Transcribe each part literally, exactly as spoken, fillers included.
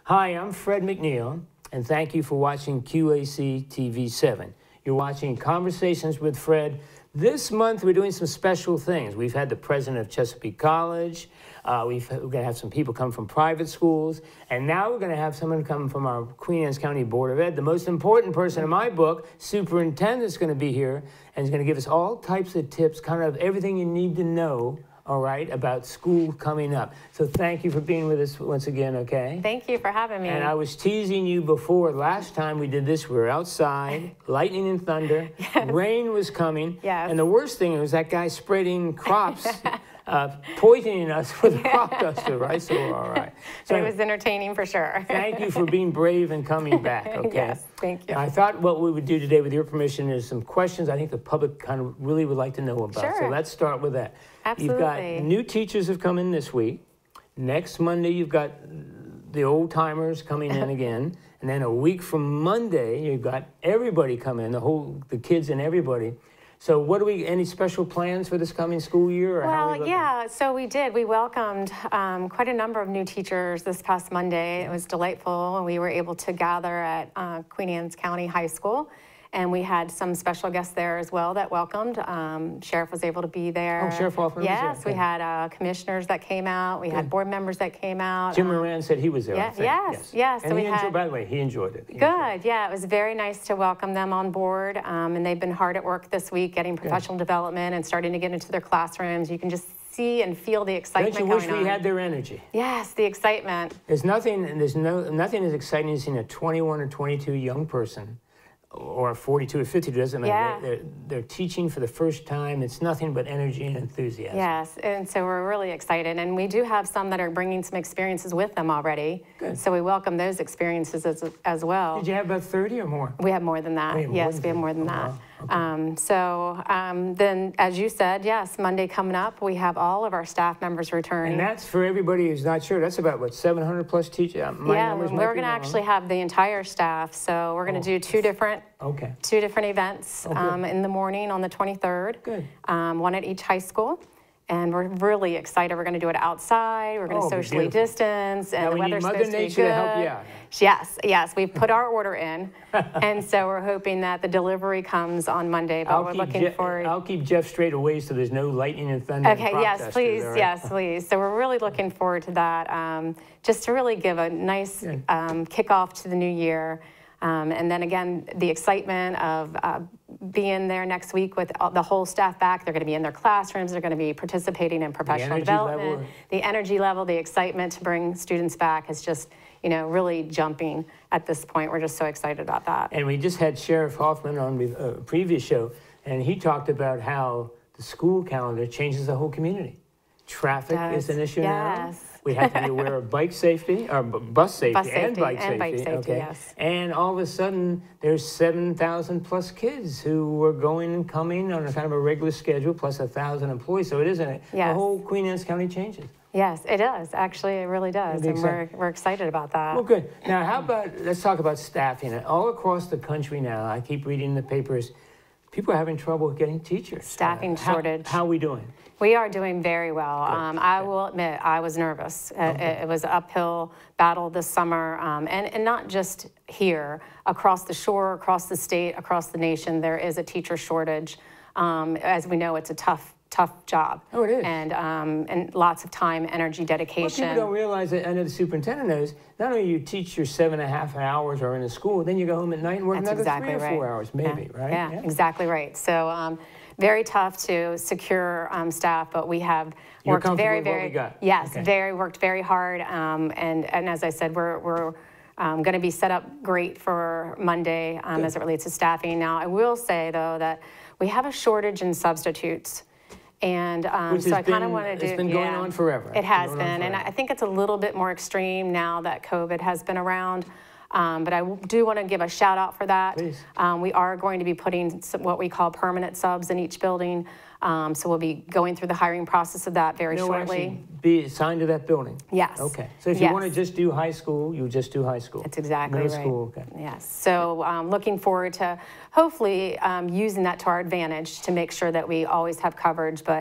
Hi, I'm Fred McNeil, and thank you for watching Q A C T V seven. You're watching Conversations with Fred. This month, we're doing some special things. We've had the president of Chesapeake College. Uh, we've, we're going to have some people come from private schools. And now we're going to have someone come from our Queen Anne's County Board of Ed. The most important person in my book, superintendent's going to be here, and is going to give us all types of tips, kind of everything you need to know, all right, about school coming up. So thank you for being with us once again, okay? Thank you for having me. And I was teasing you before. Last time we did this, we were outside, lightning and thunder, yes. Rain was coming, yes. And the worst thing was that guy spreading crops, uh, poisoning us with a crop duster, right? So we're all right. So it was entertaining for sure. Thank you for being brave and coming back, okay? Yes, thank you. I thought what we would do today, with your permission, is some questions I think the public kind of really would like to know about. Sure. So let's start with that. Absolutely. You've got new teachers have come in this week. Next Monday, you've got the old timers coming in again. And then a week from Monday, you've got everybody come in, the whole, the kids and everybody. So what do we, any special plans for this coming school year? Or well, how are we yeah, so we did. We welcomed um, quite a number of new teachers this past Monday. It was delightful, and we were able to gather at uh, Queen Anne's County High School. And we had some special guests there as well that welcomed. Um, Sheriff was able to be there. Oh, Sheriff Hoffman yes, was there. Yes, we had uh, commissioners that came out. We Good. had board members that came out. Jim um, Moran said he was there. Yeah, I think. yes, yes, yes. And so he we enjoyed, had, by the way, he enjoyed it. He good, enjoyed it. Yeah, it was very nice to welcome them on board. Um, and they've been hard at work this week getting professional good. development and starting to get into their classrooms. You can just see and feel the excitement Don't you wish going we on. had their energy? Yes, the excitement. There's nothing, there's no, nothing as exciting as seeing a twenty-one or twenty-two young person, or forty-two or fifty, doesn't matter. Yeah. They're, they're teaching for the first time. It's nothing but energy and enthusiasm. Yes, and so we're really excited. And we do have some that are bringing some experiences with them already. Good. So we welcome those experiences as, as well. Did you have about thirty or more? We have more than that. Oh, yes, more we have more than oh, that. Wow. Okay. Um, so um, then, as you said, yes, Monday coming up, we have all of our staff members returning. And that's for everybody who's not sure. That's about, what, seven hundred plus teachers? Uh, my yeah, numbers we're might going be to wrong. actually have the entire staff. So we're going to Oh. do two different Okay. two different events Oh, good. um, in the morning on the twenty-third. Good. Um, one at each high school. And we're really excited. We're going to do it outside. We're going to Oh, socially beautiful. distance, and Now the we need weather's Mother supposed to be Nature good. to help you out. Yes, yes, we've put our order in, and so we're hoping that the delivery comes on Monday. But I'll we're keep looking Je forward. I'll keep Jeff straight away so there's no lightning and thunder. Okay, and crop yes, dusters, please, all right? yes, please. So we're really looking forward to that, um, just to really give a nice um, kickoff to the new year. Um, and then again, the excitement of uh, being there next week with all, the whole staff back. They're going to be in their classrooms. They're going to be participating in professional development. Level. The energy level, the excitement to bring students back is just, you know, really jumping at this point. We're just so excited about that. And we just had Sheriff Hoffman on a uh, previous show, and he talked about how the school calendar changes the whole community. Traffic is an issue yes. now. We have to be aware of bike safety, or bus safety, Bus safety and bike and safety. bike safety, okay? yes. And all of a sudden, there's seven thousand plus kids who are going and coming on a kind of a regular schedule, plus a thousand employees. So it isn't it? Yes. The whole Queen Anne's County changes. Yes, it does. Actually, it really does. That'd And be we're, we're excited about that. Well, good. Now, how about, let's talk about staffing. All across the country now, I keep reading the papers, people are having trouble getting teachers. Staffing Uh, how- shortage. How are we doing? We are doing very well. Um, I will admit, I was nervous. Uh, It, it was an uphill battle this summer, um, and, and not just here. Across the shore, across the state, across the nation, there is a teacher shortage. Um, as we know, it's a tough, tough job. Oh, it is. And, um, and lots of time, energy, Well, dedication. people don't realize that, I know the superintendent knows, not only you teach your seven and a half hours or in the school, then you go home at night and work That's another exactly three or right. four hours, maybe, yeah. right? Yeah, yeah, exactly right. So um, very tough to secure um, staff, but we have You're worked comfortable very, with what very, we got? yes, Okay. very worked very hard. Um, and and as I said, we're we're um, going to be set up great for Monday um, as it relates to staffing. Now, I will say though that we have a shortage in substitutes. And um, Which so has I kind of been- want to do. it's been going yeah. on forever. It has Going on been, and forever. I think it's a little bit more extreme now that COVID has been around. Um, but I w- do want to give a shout out for that. Please. Um, we are going to be putting some, what we call permanent subs in each building. Um, so we'll be going through the hiring process of that very No, shortly. actually be assigned to that building? Yes. Okay. So if you Yes. want to just do high school, you just do high school? That's exactly Middle right. school, okay. Yes. So um, looking forward to hopefully um, using that to our advantage to make sure that we always have coverage. But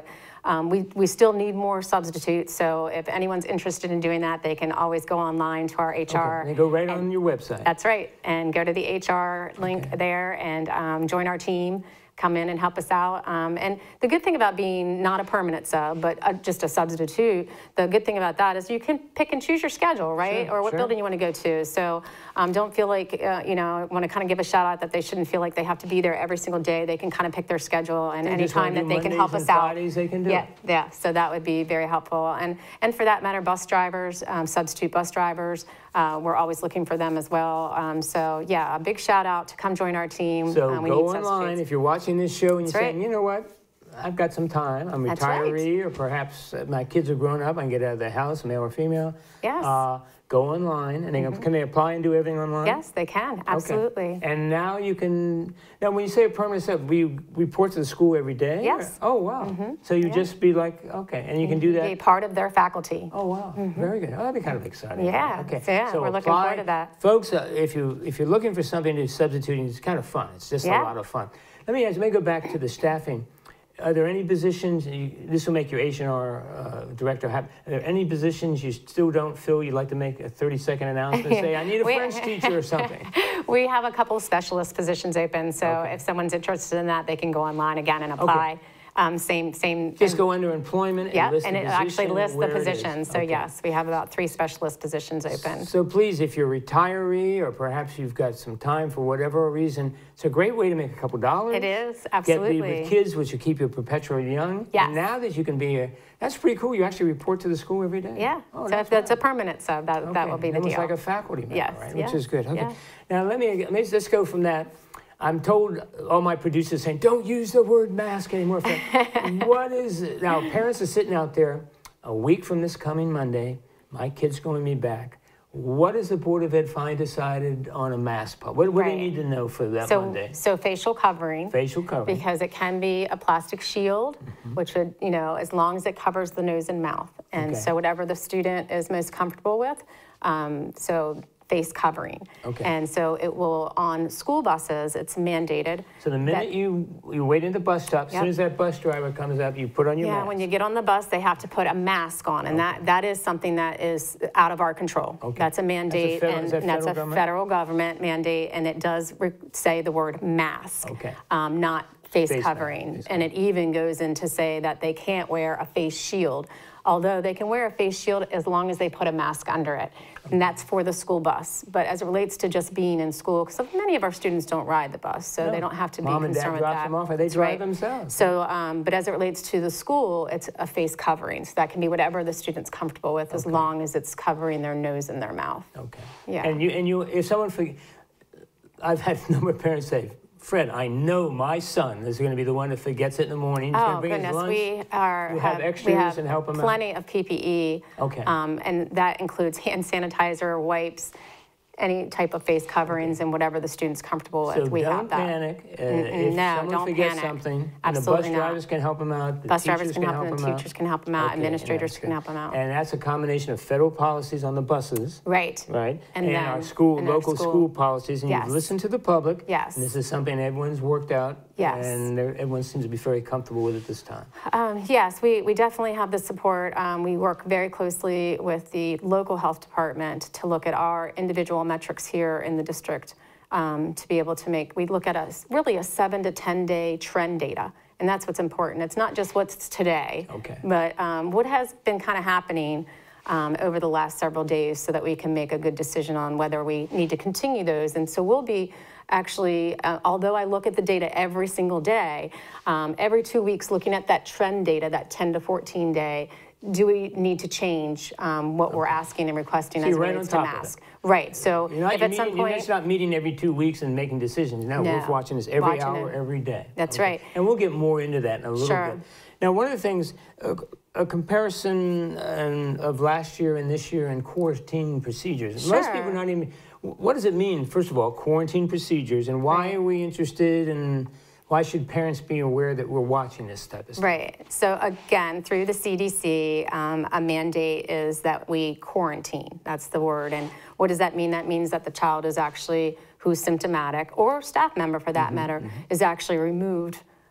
um, we, we still need more substitutes. So if anyone's interested in doing that, they can always go online to our H R. Okay. They go right and, on your website. That's right. And go to the H R link okay. there and um, join our team. Come in and help us out. Um, and the good thing about being not a permanent sub, but a, just a substitute, the good thing about that is you can pick and choose your schedule, right? Sure, or what sure. building you want to go to. So um, don't feel like, uh, you know, I want to kind of give a shout out that they shouldn't feel like they have to be there every single day. They can kind of pick their schedule, and any time that they Mondays can help and us out. Fridays they can do yeah, it. yeah. So that would be very helpful. And, and for that matter, bus drivers, um, substitute bus drivers, uh, we're always looking for them as well. Um, so yeah, a big shout out to come join our team. So um, we go need online if you're watching this show and That's you're right. saying, you know what, I've got some time. I'm a retiree, right. or perhaps my kids are grown up. I can get out of the house, male or female. Yes. Uh, go online, and they mm-hmm. can they apply and do everything online? Yes, they can. Absolutely. Okay. And now you can. Now, when you say a permanent sub, we report to the school every day? Yes. Or, oh wow. Mm-hmm. So you yeah. just be like, okay, and you can do that. Be part of their faculty. Oh wow. Mm-hmm. Very good. Oh, that'd be kind of exciting. Yeah. Okay. So, yeah. So we're apply. looking forward to that, folks. Uh, if you if you're looking for something to substituting, it's kind of fun. It's just yeah. a lot of fun. Let me ask. Let me go back to the staffing. Are there any positions, you, this will make your H and R uh, director happy, are there any positions you still don't fill, you'd like to make a thirty second announcement, say, I need a French teacher or something? We have a couple of specialist positions open, so okay. if someone's interested in that, they can go online again and apply. Okay. Um, same, same. Just and, go under employment and yep, list and the it position actually lists the position. So okay. yes, we have about three specialist positions open. So please, if you're a retiree or perhaps you've got some time for whatever reason, it's a great way to make a couple dollars. It is, absolutely. Get with kids, which will keep you perpetually young. Yes. And now that you can be a, that's pretty cool. You actually report to the school every day. Yeah. Oh, so that's if that's right. a permanent sub, that okay. that will be the Almost deal. like a faculty member, yes. right? Yeah. Which is good. Okay. Yeah. Now let me let's, let's go from that. I'm told all my producers saying, don't use the word mask anymore. What is it? Now, parents are sitting out there a week from this coming Monday. My kid's going to be back. What has the Board of Ed finally decided on a mask policy? What, what right. do you need to know for that so, Monday? So facial covering. Facial covering. Because it can be a plastic shield, mm-hmm. which would, you know, as long as it covers the nose and mouth. And okay. so whatever the student is most comfortable with. Um, so face covering. Okay. And so it will, on school buses, it's mandated. So the minute you, you wait at the bus stop, as yep. soon as that bus driver comes up, you put on your yeah, mask. Yeah, when you get on the bus, they have to put a mask on, and okay. that, that is something that is out of our control. Okay. That's a mandate, that's a federal, and that that's a government? federal government mandate, and it does re- say the word mask, okay. um, not face, face covering. Face and it even goes in to say that they can't wear a face shield, although they can wear a face shield as long as they put a mask under it. And that's for the school bus. But as it relates to just being in school, because many of our students don't ride the bus, so no. they don't have to Mom be concerned with that. Mom and Dad drop them off, or they that's drive right. themselves. So, um, but as it relates to the school, it's a face covering. So that can be whatever the student's comfortable with, as okay. long as it's covering their nose and their mouth. Okay. Yeah. And you, and you, if someone, forget, I've had a number of parents say, Fred, I know my son is going to be the one that forgets it in the morning. He's oh, going to bring goodness. His lunch. We are, you have, have extras we have and help him plenty out? of P P E. Okay. Um, and that includes hand sanitizer, wipes, any type of face coverings, okay. and whatever the student's comfortable so with. We don't have that. panic. Uh, if no, someone don't forgets panic. something, Absolutely the bus drivers not. can help them out. The bus drivers can can help them, them. Teachers can help them out. Okay, Administrators can help them out. And that's a combination of federal policies on the buses. Right. Right. And, and then, our school, and local our school, school policies. And yes. you've listened to the public. Yes. And this is something everyone's worked out. Yes. And everyone seems to be very comfortable with it this time. Um, yes, we, we definitely have the support. Um, we work very closely with the local health department to look at our individual metrics here in the district. Um, to be able to make, we look at a really a seven to ten day trend data, and that's what's important. It's not just what's today, okay. but um, what has been kind of happening um, over the last several days, so that we can make a good decision on whether we need to continue those. And so we'll be actually, uh, although I look at the data every single day, um, every two weeks looking at that trend data, that ten to fourteen day. Do we need to change um, what okay. we're asking and requesting so as it right relates to mask? Right. So you're not, if you're at meeting, some point you're just not meeting every two weeks and making decisions. No, no. we're watching this every watching hour, it. every day. That's okay. right. And we'll get more into that in a little sure. bit. Now, one of the things, uh, a comparison um, of last year and this year in quarantine procedures. Sure. Most people not even. What does it mean? First of all, quarantine procedures, and why right. are we interested in? Why should parents be aware that we're watching this type of stuff? Right. So again, through the C D C, um, a mandate is that we quarantine. That's the word. And what does that mean? That means that the child is actually, who's symptomatic, or staff member for that mm-hmm, matter, mm-hmm. is actually removed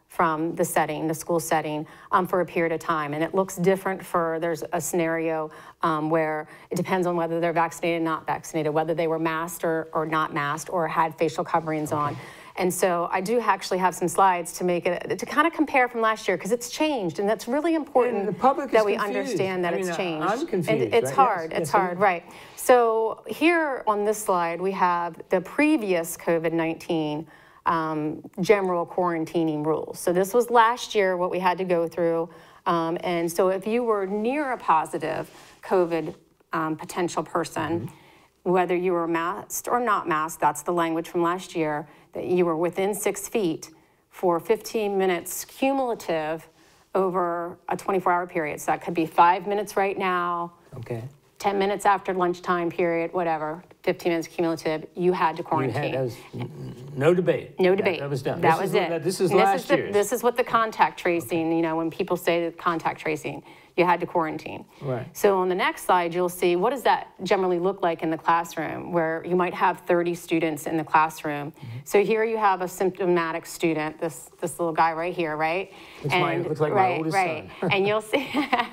from the setting, the school setting, um, for a period of time. And it looks different for, there's a scenario um, where it depends on whether they're vaccinated or not vaccinated, whether they were masked or, or not masked or had facial coverings okay. on. And so I do actually have some slides to make it, to kind of compare from last year, because it's changed, and that's really important and the public that is we confused. understand that I mean, it's changed. I'm confused, and it's right? hard, yes, it's yes, hard, right. So here on this slide, we have the previous COVID nineteen um, general quarantining rules. So this was last year, what we had to go through. Um, and so if you were near a positive COVID um, potential person, mm-hmm. whether you were masked or not masked, that's the language from last year, that you were within six feet for fifteen minutes cumulative over a twenty-four hour period. So that could be five minutes right now, okay. ten minutes after lunchtime period, whatever, fifteen minutes cumulative, you had to quarantine. You had, that was no debate. No debate. That, that was done. That this was is it. What, this is and last this is the, year's. This is what the contact tracing, okay. you know, when people say that contact tracing, you had to quarantine. Right. So on the next slide, you'll see what does that generally look like in the classroom, where you might have thirty students in the classroom. Mm-hmm. So here you have a symptomatic student, this this little guy right here, right? Looks, and, my, looks like right, my oldest right. son. and you'll see,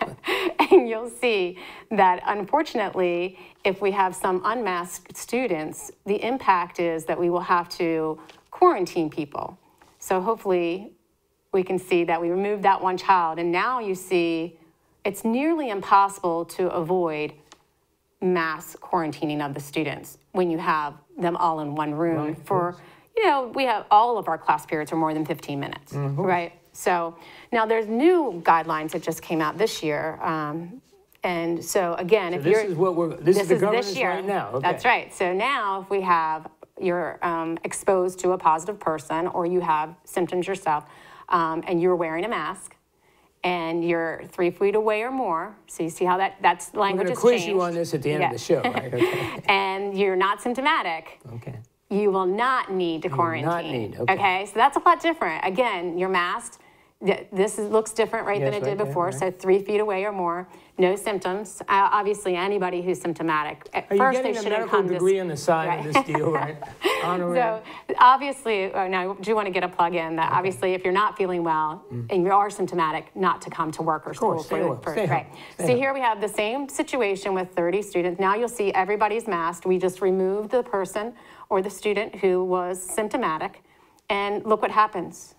and you'll see that unfortunately, if we have some unmasked students, the impact is that we will have to quarantine people. So hopefully, we can see that we removed that one child, and now you see it's nearly impossible to avoid mass quarantining of the students when you have them all in one room right, for, you know, we have all of our class periods are more than fifteen minutes, mm-hmm. right? So now there's new guidelines that just came out this year. Um, and so again, so if this you're- is what we're, this, this is the governance this year. right now. Okay. That's right. So now if we have, you're um, exposed to a positive person or you have symptoms yourself um, and you're wearing a mask, and you're three feet away or more, so you see how that that's language has changed. We're going to quiz you on this at the end yeah. of the show, right? Okay. And you're not symptomatic. Okay. You will not need to you quarantine. Will not need. Okay. okay. So that's a lot different. Again, you're masked. This is, looks different, right, yes, than it right did before. There, right. So three feet away or more, no symptoms. Uh, obviously, anybody who's symptomatic. At Are first, you they getting a shouldn't medical come degree to, on the side right. of this deal, right? Honorary. So obviously, oh, now I do want to get a plug in that okay. obviously, if you're not feeling well mm. and you are symptomatic, not to come to work or school. Of course, stay for, home. for, Stay right. home. Stay so home. here we have the same situation with thirty students. Now you'll see everybody's masked. We just removed the person or the student who was symptomatic, and look what happens.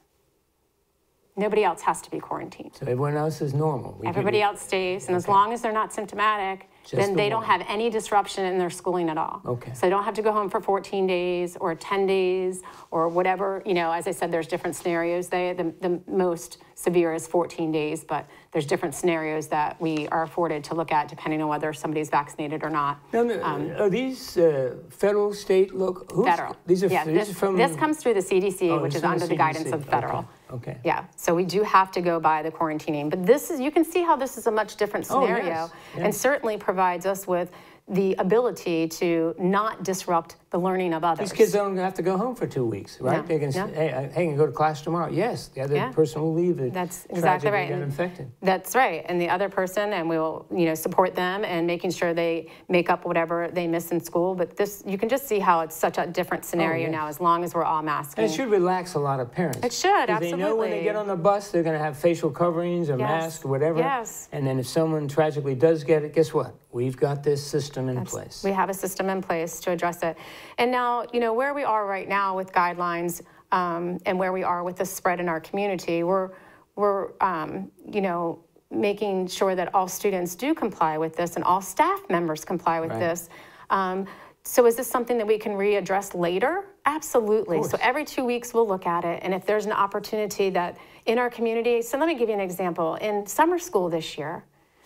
Nobody else has to be quarantined. So everyone else is normal. We Everybody else stays, and okay. as long as they're not symptomatic, Just then the they one. don't have any disruption in their schooling at all. Okay. So they don't have to go home for fourteen days or ten days or whatever. You know, as I said, there's different scenarios. They, the, the most severe is fourteen days, but there's different scenarios that we are afforded to look at depending on whether somebody's vaccinated or not. Now, um, are these uh, federal, state, local? Who's, federal. These are, yeah, these this, are from... this comes through the C D C, oh, which is under the, the guidance of federal. Okay. Okay. Yeah, so we do have to go by the quarantining. But this is, you can see how this is a much different scenario oh, yes. Yes. and certainly provides us with the ability to not disrupt the learning of others. These kids don't have to go home for two weeks, right? No, They can no. say, hey, I, hey, I can go to class tomorrow. Yes, the other yeah. person will leave. It That's exactly right. Get infected. That's right. And the other person, and we will, you know, support them and making sure they make up whatever they miss in school. But this, you can just see how it's such a different scenario oh, yes. now, as long as we're all masking. And it should relax a lot of parents. It should, absolutely. They know when they get on the bus, they're going to have facial coverings or yes. masks or whatever. Yes. And then if someone tragically does get it, guess what? We've got this system in That's, place. We have a system in place to address it. And now, you know, where we are right now with guidelines um, and where we are with the spread in our community, we're, we're um, you know, making sure that all students do comply with this and all staff members comply with right. this. Um, so is this something that we can readdress later? Absolutely. So every two weeks we'll look at it. And if there's an opportunity that in our community, so let me give you an example. In summer school this year,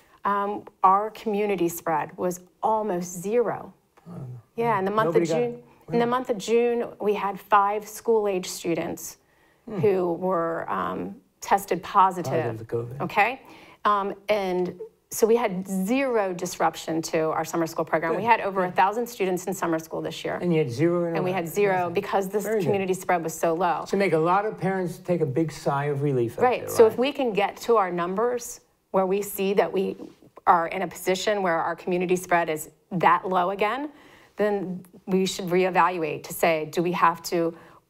Um, our community spread was almost zero. Uh, yeah, in the month of June, got, in the month of June, we had five school-age students hmm. who were um, tested positive. Positive to COVID. Okay, um, and so we had zero disruption to our summer school program. Good. We had over Good. a thousand students in summer school this year. And you had zero in And we had zero nothing. because this Very community good. spread was so low. To make a lot of parents take a big sigh of relief. Right. There, so right? if we can get to our numbers where we see that we are in a position where our community spread is that low again, then we should reevaluate to say, do we have to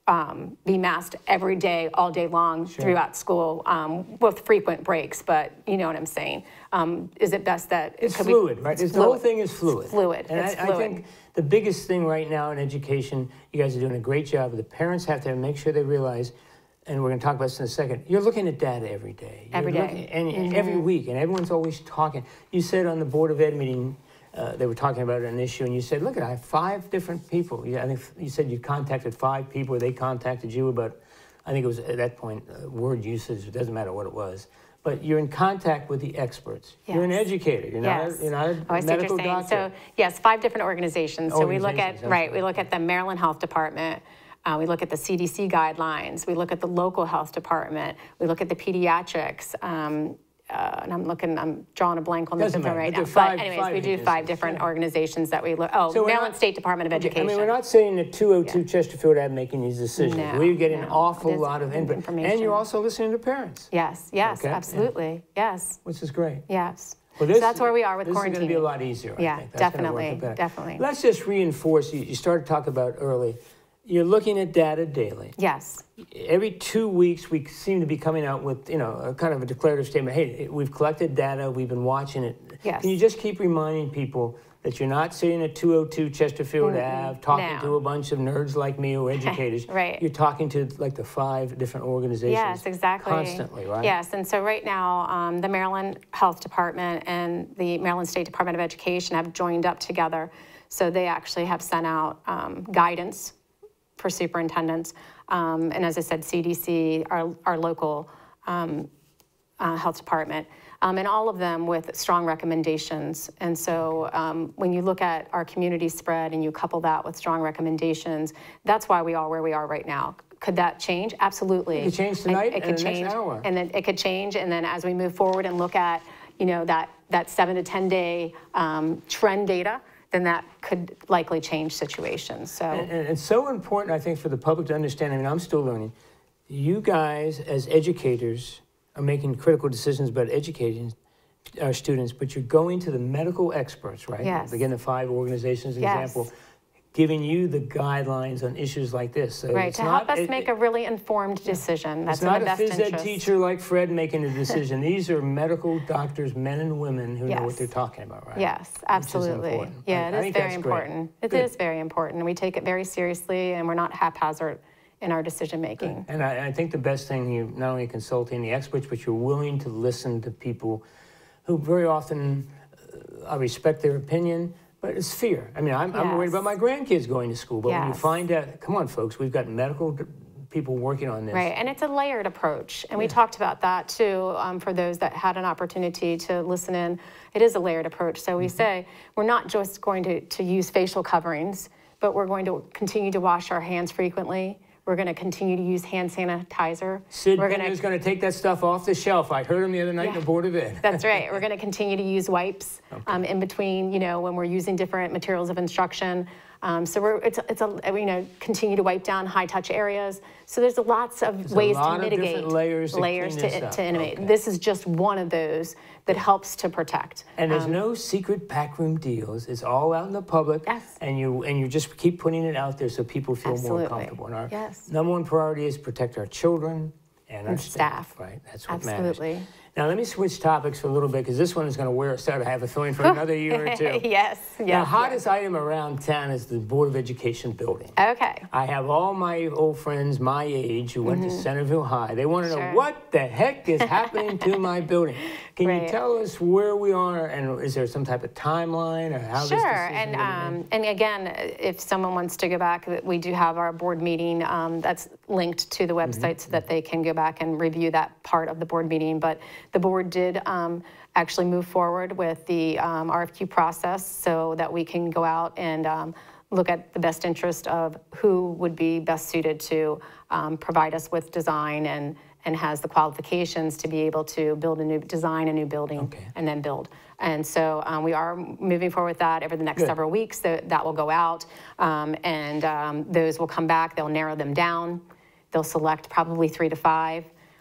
um, be masked every day, all day long Sure. throughout school um, with frequent breaks, but you know what I'm saying. Um, is it best that... It's could fluid, we, right? it's It's fluid. The whole thing is fluid. It's fluid. And it's I, fluid. I think the biggest thing right now in education, you guys are doing a great job. The parents have to make sure they realize, and we're going to talk about this in a second, you're looking at data every day. Every You're day. Looking, and Mm-hmm. every week, and everyone's always talking. You said on the Board of Ed meeting, uh, they were talking about an issue, and you said, look, I have five different people. Yeah, I think you said you contacted five people, or they contacted you about, I think it was at that point, uh, word usage, it doesn't matter what it was. But you're in contact with the experts. Yes. You're an educator. You're yes. not a, you're not a oh, I see what medical you're saying. doctor. So yes, five different organizations. So we look at, Organizations, right, we look at the Maryland Health Department, uh, we look at the C D C guidelines, we look at the local health department, we look at the pediatrics, um, uh, and I'm looking, I'm drawing a blank on the Doesn't different matter, right but now. there are five- but anyways, five we do agencies, five different yeah. organizations that we look, oh, So we're Maryland not- State Department of Okay, Education. I mean, we're not saying that two oh two Yeah. Chesterfield Ave making these decisions. No, we get an no. awful There's lot of input. information. And you're also listening to parents, Yes, yes, Okay, yeah. absolutely, yes, which is great. yes. Well, so that's where we are with this quarantining. This is going to be a lot easier, I Yeah, think. That's gonna work definitely, better. definitely. Let's just reinforce, you, you started to talk about early, you're looking at data daily. Yes. Every two weeks, we seem to be coming out with, you know, a kind of a declarative statement. Hey, we've collected data, we've been watching it. Yes. Can you just keep reminding people that you're not sitting at two oh two Chesterfield Mm-mm. Ave talking No. to a bunch of nerds like me or educators. Right. You're talking to like the five different organizations. Yes, exactly. Constantly, right? Yes, and so right now, um, the Maryland Health Department and the Maryland State Department of Education have joined up together. So they actually have sent out um, guidance for superintendents. Um, and as I said, C D C, our, our local um, uh, health department, um, and all of them with strong recommendations. And so um, when you look at our community spread and you couple that with strong recommendations, that's why we are where we are right now. Could that change? Absolutely. It could change tonight It, it and could the next change, hour. and then it could change. And then as we move forward and look at, you know, that that seven to ten day um, trend data, then that could likely change situations. So And, and it's so important, I think, for the public to understand. I mean, I'm still learning. You guys, as educators, are making critical decisions about educating our students, but you're going to the medical experts, right? Yes. Again, the five organizations, an Yes. example, giving you the guidelines on issues like this. So right, it's to not, help us it- make a really informed decision. That's It's in not the a best phys ed interest. teacher like Fred making a decision. These are medical doctors, men and women, who know what Yes. they're talking about, right? Yes, Which is absolutely. important. Yeah, I- I it is think very that's great. important. It Good. is very important. We take it very seriously, and we're not haphazard in our decision making. And I, I think the best thing, you not only consulting the experts, but you're willing to listen to people who very often, uh, I respect their opinion, but it's fear. I mean, I'm, I'm worried Yes. about my grandkids going to school, but when you Yes. find out, come on, folks, we've got medical d- people working on this. Right, and it's a layered approach, and we talked about that too um, for those that had an opportunity to listen in. It is a layered approach, so we Mm-hmm. say we're not just going to, to use facial coverings, but we're going to continue to wash our hands frequently. We're going to continue to use hand sanitizer. Sid we're Binder's going to take that stuff off the shelf. I heard him the other night in Yeah. the Board of Ed. That's right. We're going to continue to use wipes um, in between, you know, when we're using different materials of instruction. Um, so we're, it's, it's a, you know, continue to wipe down high touch areas. So there's lots of There's a ways lot to of mitigate different layers to layers clean this to, up. to innovate. Okay. This is just one of those that helps to protect. And there's Um, no secret backroom deals. It's all out in the public. Yes. And you and you just keep putting it out there so people feel Absolutely. more comfortable. And our Yes. number one priority is protect our children and our And staff, staff. right? That's what Absolutely. matters. Now let me switch topics for a little bit because this one is going to wear us out. I have a feeling for another year or two. yes. The Yes. hottest item around town is the Board of Education building. Okay. I have all my old friends my age who went to Centerville High. They want to know Mm-hmm. Sure. what the heck is happening to my building. Can Right. you tell us where we are and is there some type of timeline or how this Sure, decision and will be made? um, and again, if someone wants to go back, we do have our board meeting um, that's linked to the website so that they can go back and review that part of the board meeting. But the board did um, actually move forward with the um, R F Q process so that we can go out and um, look at the best interest of who would be best suited to um, provide us with design and and has the qualifications to be able to build a new, design a new building Okay. and then build. And so um, we are moving forward with that over the next Good. several weeks. That, that will go out um, and um, those will come back. They'll narrow them down. They'll select probably three to five.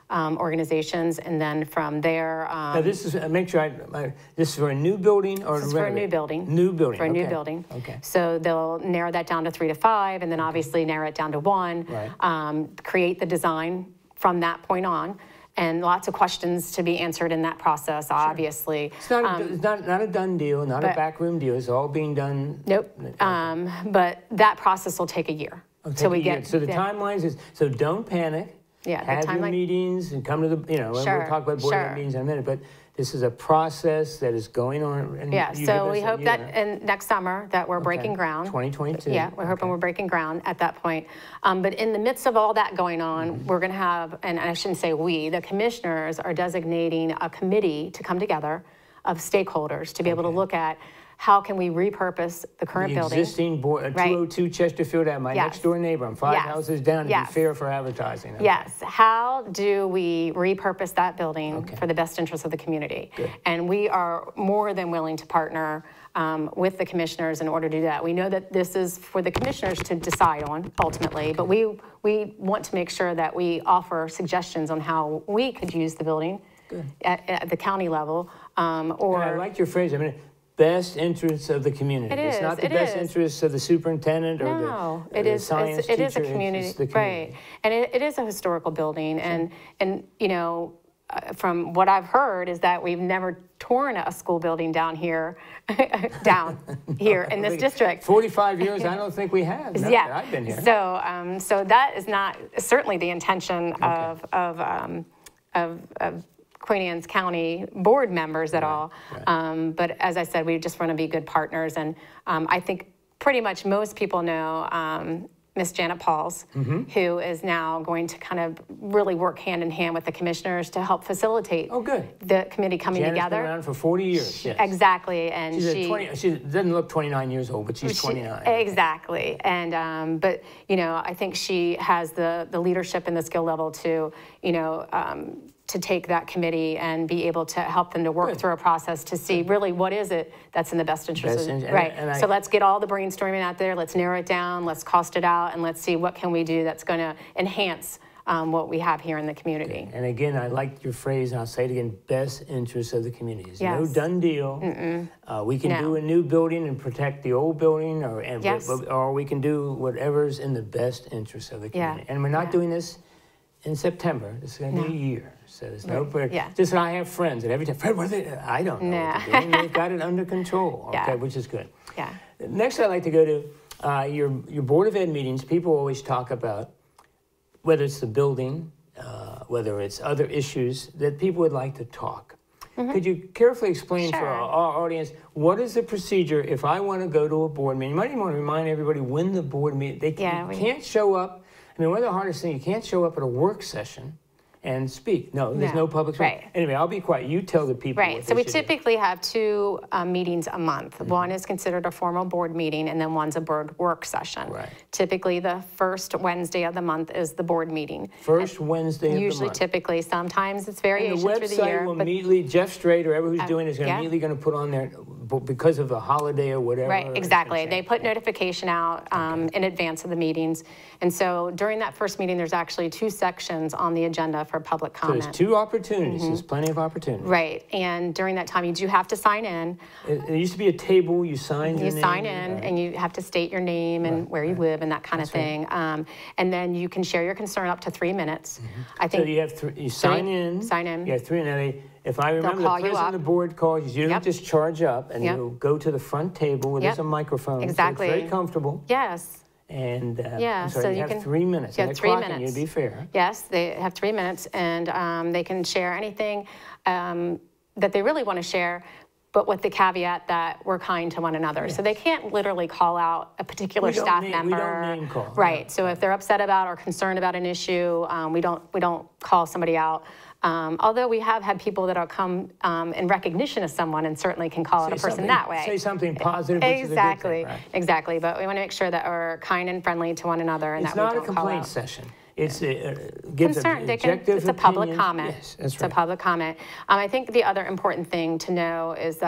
um, organizations, and then from there. Um, now this is, uh, make sure I, I, this is for a new building or This is for a new building. New building. For a okay. new building. Okay. So they'll narrow that down to three to five, and then obviously narrow it down to one. Right. Um, create the design from that point on, and lots of questions to be answered in that process. Sure. Obviously, it's not a, um, it's not not a done deal, not but, a backroom deal. It's all being done. Nope. Um, but that process will take a year. So we get. So the yeah. timelines is so don't panic. Yeah, have the your timeline. meetings and come to the, you know, Sure, and we'll talk about board sure. meetings in a minute, but this is a process that is going on. And Yeah, you so give we us a hope that year. in next summer that we're breaking Okay. ground. twenty twenty-two. Yeah, we're hoping Okay. we're breaking ground at that point. Um, but in the midst of all that going on, Mm-hmm. we're going to have, and I shouldn't say we, the commissioners are designating a committee to come together of stakeholders to be able to Okay. look at how can we repurpose the current The building. existing board, uh, Right. two oh two Chesterfield Ave, my Yes. next door neighbor. I'm five Yes. houses down to Yes. be fair for advertising. Okay. Yes. How do we repurpose that building Okay. for the best interest of the community? Good. And we are more than willing to partner um, with the commissioners in order to do that. We know that this is for the commissioners to decide on ultimately, but we we want to make sure that we offer suggestions on how we could use the building at, at the county level. Um, or And I like your phrase. I mean, best interests of the community. It It's is, not the it best is. interests of the superintendent or No, the, it the is. science It's, it is a teacher. community, It's the community. right? And it, it is a historical building, and and you know, uh, from what I've heard is that we've never torn a school building down here, down here in this district. forty-five years, I don't think we have. Not Yeah, that I've been here. so um, so that is not certainly the intention of of um, of. of Queen Anne's County board members at Right, all. right. Um, but as I said, we just want to be good partners. And um, I think pretty much most people know um, Miss Janet Pauls, Mm-hmm. who is now going to kind of really work hand in hand with the commissioners to help facilitate Oh, good. the committee coming Janet's together. been around for forty years. Yes. Exactly. And She's she, a twenty, she doesn't look twenty-nine years old, but she's she- twenty-nine. Exactly. And, um, but, you know, I think she has the, the leadership and the skill level to, you know, um, to take that committee and be able to help them to work Good. through a process to see really what is it that's in the best interest Best of, in- and- right. and I- So let's get all the brainstorming out there. Let's narrow it down. Let's cost it out, and let's see what can we do that's going to enhance um, what we have here in the community. And again, I like your phrase, and I'll say it again, best interests of the community. There's no Yes. done deal. Uh, we can No. do a new building and protect the old building, or, and, Yes. or we can do whatever's in the best interest of the Yeah. community. And we're not Yeah. doing this in September. This is going to be a year. So there's no prayer. Yeah. Just I have friends, and every time, Fred, what are they? I don't know Nah. what they're doing. They've got it under control, okay, Yeah. which is good. Yeah. Next, I'd like to go to uh, your, your Board of Ed meetings. People always talk about whether it's the building, uh, whether it's other issues, that people would like to talk. Could you carefully explain for Sure. our, our audience, what is the procedure if I want to go to a board meeting? You might even want to remind everybody when the board meeting, they Yeah, you we- can't show up. I mean, one of the hardest things, you can't show up at a work session and speak. No, there's no, No, public speaking. right. Anyway, I'll be quiet. You tell the people Right, what so they we should do. typically have two um, meetings a month. Mm-hmm. One is considered a formal board meeting, and then one's a board work session. Right. Typically, the first Wednesday of the month is the board meeting. First Wednesday of the Usually, month. typically, sometimes it's And variation the through the website year. will but- immediately, Jeff Strait or whoever who's Uh, doing it is going to yeah. immediately going to put on there, b- because of the holiday or whatever. Right, it's exactly. gonna They change. put notification out um, in advance of the meetings. And so during that first meeting, there's actually two sections on the agenda for public So there's comment. two opportunities. There's plenty of opportunity. Right, and during that time, you do have to sign in. It, it used to be a table. You signed. You your name, sign in, right? and you have to state your name and Right, where you right. live and that kind of That's right. thing. Um, And then you can share your concern up to three minutes. I So think. you have three. You sign in. sign in. You have three. Now, they, if I remember, the call you president of the up. board calls you. You don't Yep. just charge up, and Yep. you go to the front table where there's Yep. a microphone. Exactly. So it's very comfortable. Yes. And uh, Yeah, I'm sorry, so you, you have can- three minutes. you and have they're three clocking minutes. You, to be fair. Yes, they have three minutes, and um, they can share anything um, that they really want to share, but with the caveat that we're kind to one another. So they can't literally call out a particular We don't staff name- member. we don't name call, Right. no. So if they're upset about or concerned about an issue, um, we don't we don't call somebody out. Um, although we have had people that are come um, in recognition of someone and certainly can call out a Say person something- that way. Say something positive, which Exactly. is a good thing, right? Exactly. But we want to make sure that we're kind and friendly to one another and It's that we not a don't call complaint out. session. It's a, uh, gives Concern. an They can, objective it's a public opinion. comment. Yes, that's It's right. a public comment. Um, I think the other important thing to know is that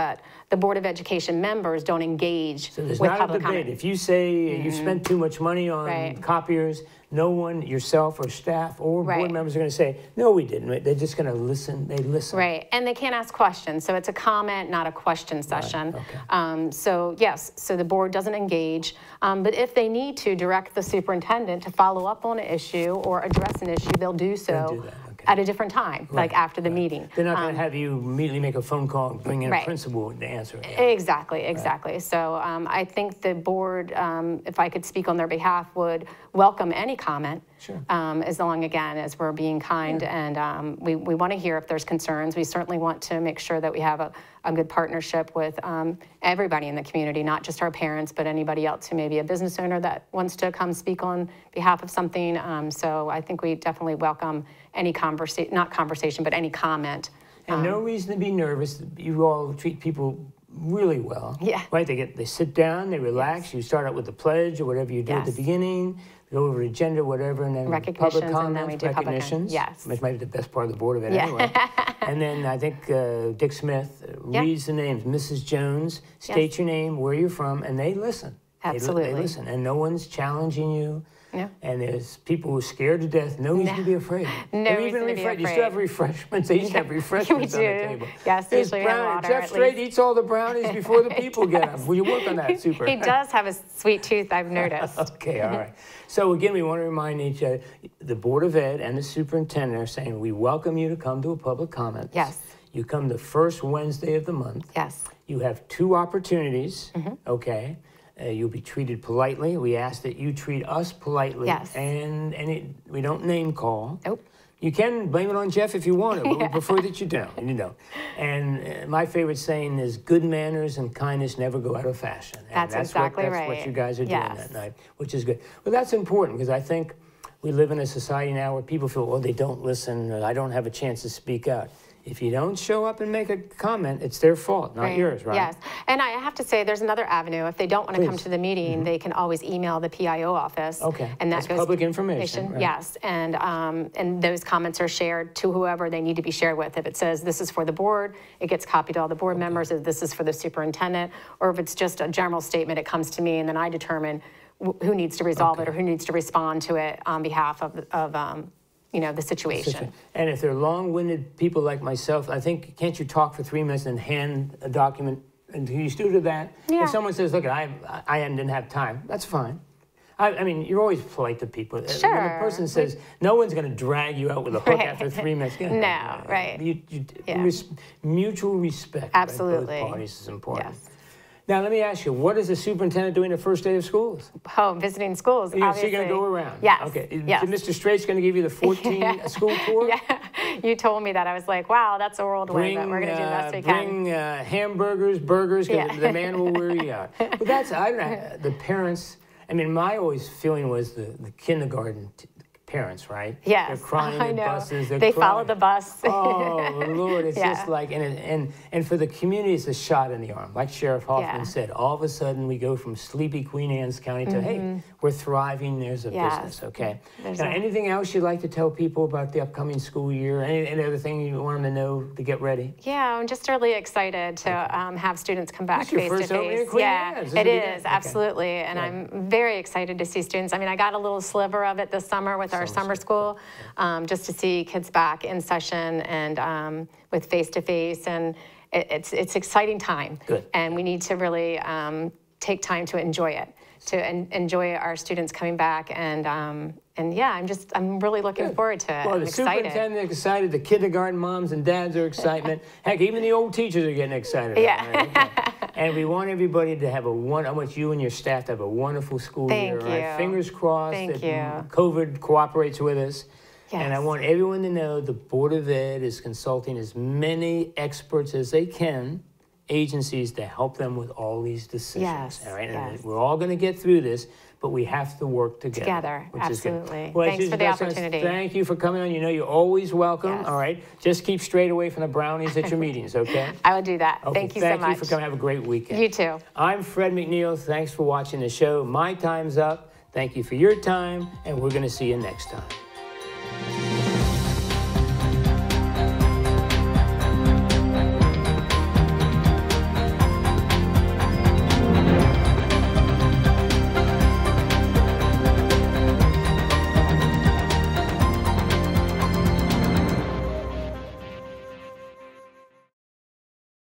the Board of Education members don't engage So there's with not a public debate. comment. If you say mm-hmm. you spent too much money on Right. copiers, no one, yourself or staff or Right. board members are going to say, no, we didn't. They're just going to listen. They listen. Right, and they can't ask questions, so it's a comment, not a question session. Right. Okay. Um, so yes, so the board doesn't engage, um, but if they need to direct the superintendent to follow up on an issue or address an issue, they'll do so They'll do that. Okay. at a different time, Right. like after the Right. meeting. They're not going Um, to have you immediately make a phone call and bring in Right. a principal to answer it. Yeah. Exactly, exactly. Right. So um, I think the board, um, if I could speak on their behalf, would welcome any comment. Sure. Um, as long, again, as we're being kind, yeah. and um, we, we want to hear if there's concerns. We certainly want to make sure that we have a, a good partnership with um, everybody in the community, not just our parents, but anybody else who may be a business owner that wants to come speak on behalf of something. Um, so I think we definitely welcome any conversation, not conversation, but any comment. And um, no reason to be nervous. You all treat people really well. Yeah. Right? They get, they sit down, they relax. Yes. You start out with the pledge or whatever you do Yes. at the beginning. Go over agenda, whatever, and then recognitions, public comments, and then we do recognitions. Public, yes. Which might be the best part of the board of it yeah. anyway. And then I think uh, Dick Smith yeah. reads the names. Missus Jones, state yes. your name, where you're from, and they listen. Absolutely. They, they listen, and no one's challenging you. Yeah. And there's people who are scared to death. No reason No. to be afraid. No They're reason even to be refre- You still afraid. have refreshments. They used to have refreshments we on do. the table. Yes, There's usually we have brown- water, Jeff at Strait least. eats all the brownies before the people get them. Will you work on that? Super. He does have a sweet tooth, I've noticed. Okay, all right. So again, we want to remind each other, the Board of Ed and the superintendent are saying, we welcome you to come to a public comment. Yes. You come the first Wednesday of the month. Yes. You have two opportunities, mm-hmm. okay? Uh, you'll be treated politely. We ask that you treat us politely. Yes. And, and it, we don't name call. Nope. You can blame it on Jeff if you want to, but yeah. we prefer that you don't. You know. And uh, my favorite saying is, good manners and kindness never go out of fashion. And That's, that's exactly what, that's right. what you guys are doing yes. that night, which is good. Well, that's important because I think we live in a society now where people feel, well, they don't listen, or I don't have a chance to speak out. If you don't show up and make a comment, it's their fault, not right. yours, right? Yes, and I have to say there's another avenue. If they don't want to come Please. to the meeting, mm-hmm. they can always email the P I O office. Okay, and that that's goes public information. Right. Yes, and um, and those comments are shared to whoever they need to be shared with. If it says this is for the board, it gets copied to all the board okay. members. If this is for the superintendent, or if it's just a general statement, it comes to me, and then I determine who needs to resolve okay. it or who needs to respond to it on behalf of of. Um, you know, the situation. And if they're long-winded people like myself, I think, can't you talk for three minutes and hand a document? And do you still do that? Yeah. If someone says, look, I, I didn't have time, that's fine. I, I mean, you're always polite to people. Sure. When a person says, no one's going to drag you out with a hook right. after three minutes. Yeah. No, right. You, you, yeah. res, mutual respect Absolutely. by both parties is important. Yes. Now, let me ask you, what is the superintendent doing the first day of schools? Oh, visiting schools, You're obviously. going to go around? Yes. Okay. Yes. Mister Straight's going to give you the fourteen yeah. school tour? Yeah. You told me that. I was like, wow, that's a whirlwind, but we're going to do the best we can. Bring uh, hamburgers, burgers, because Yeah. the man will wear you out. But that's, I don't know, the parents, I mean, my always feeling was the, the kindergarten t parents, right? Yes, they're crying I in know. buses. They're they crying. follow the bus. Oh Lord, it's yeah. just like, and and and for the community, it's a shot in the arm. Like Sheriff Hoffman yeah. said, all of a sudden we go from sleepy Queen Anne's County to mm-hmm. hey, we're thriving. There's a yes. business, okay. There's now, a... anything else you'd like to tell people about the upcoming school year? Any, any other thing you want them to know to get ready? Yeah, I'm just really excited to okay. um, have students come back face to face. Yeah, it is absolutely, and okay. I'm very excited to see students. I mean, I got a little sliver of it this summer with our summer, summer school. Um, just to see kids back in session and um, with face-to-face, and it, it's it's exciting time. Good. And we need to really um, take time to enjoy it, to en enjoy our students coming back, and um, and yeah, I'm just I'm really looking Good. forward to it. Well, I'm the excited. superintendent is excited, the kindergarten moms and dads are excited. Heck, even the old teachers are getting excited. Yeah. Right? Okay. And we want everybody to have a one. I want you and your staff to have a wonderful school Thank year. you. Right? Fingers crossed Thank that you. COVID cooperates with us. Yes. And I want everyone to know the Board of Ed is consulting as many experts as they can, agencies, to help them with all these decisions. Yes. All right? Yes. And we're all going to get through this, but we have to work together. Together, which absolutely. Is good. Well, Thanks just, for the just, opportunity. Thank you for coming on. You know you're always welcome. Yes. All right? Just keep straight away from the brownies at your meetings, okay? I will do that. Okay, thank you thank so much. Thank you for coming. Have a great weekend. You too. I'm Fred McNeil. Thanks for watching the show. My time's up. Thank you for your time, and we're going to see you next time.